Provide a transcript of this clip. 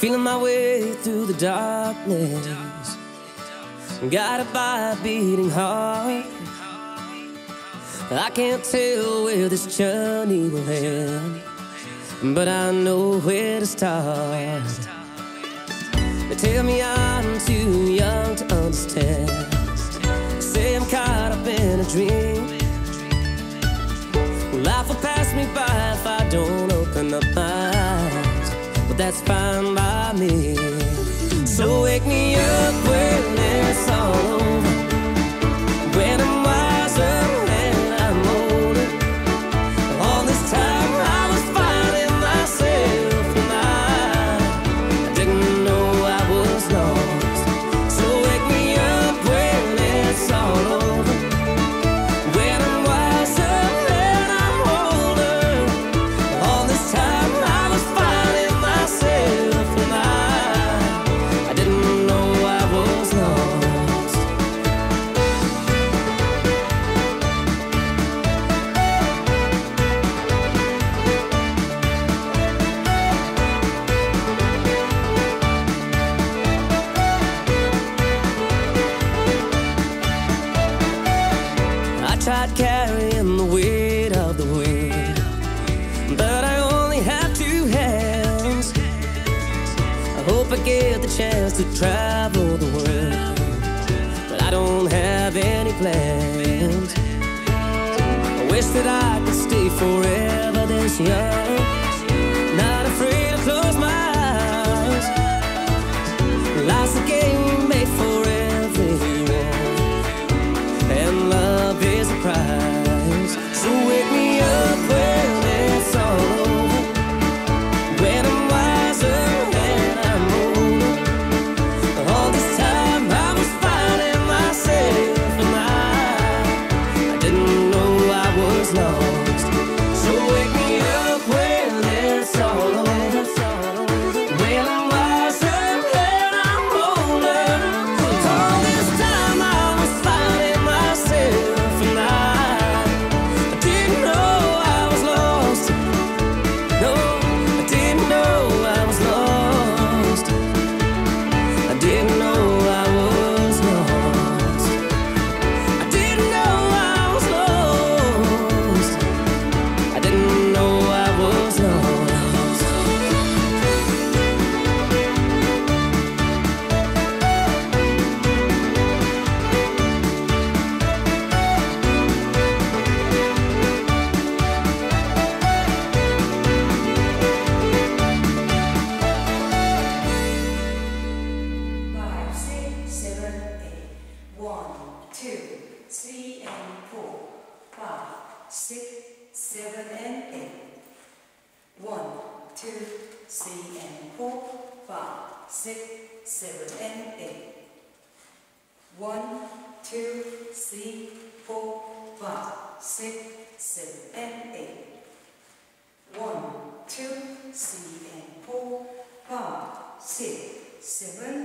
Feeling my way through the darkness, guided by a beating heart. I can't tell where this journey will end, but I know where to start. They tell me I'm too young to understand, say I'm caught up in a dream. Life will pass me by if I don't open up my eyes, but that's fine by me. So wake me up when it's all over, when I'm wiser and I'm older. All this time I was finding myself, and I didn't know I was lost. So wake me up when it's all over, when I'm wiser and I'm older. All this time I was finding myself, and I didn't know I was lost. I tried carrying the weight of the world, but I only have two hands. I hope I get the chance to travel the world, but I don't have any plans. I wish that I could stay forever this young, not afraid to close my eyes. Life's a game made for everyone, and love is a prize. So wake me up when it's all over, when I'm wiser and I'm older. All this time I was finding myself, and I didn't know I was lost. So wake me up when it's all over, when I'm wiser and I'm older. All this time I was finding myself, and I didn't know I was lost. No, I didn't know I was lost. I didn't know I was lost. I didn't know I was lost. I didn't know I was lost. Five, six, seven, eight. 1, 2, 3, and 4. 5, 6, 7, and 8. 1, 2, 3, and 4. 5, 6, 7, and 8. 1, 2, 3, 4, 5, 6, 7, and 8. 1, 2, 3, and 4, 5, 6, 7,